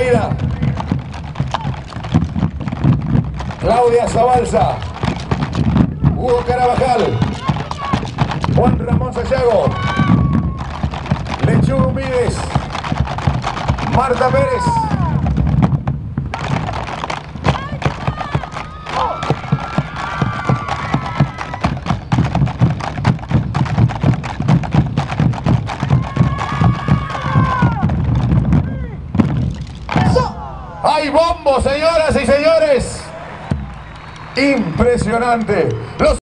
salida. Claudia Zabalza, Hugo Carabajal, Juan Ramón Sayago, Lechuga Humídez, Marta Pérez. ¡Hay bombo, señoras y señores! Impresionante.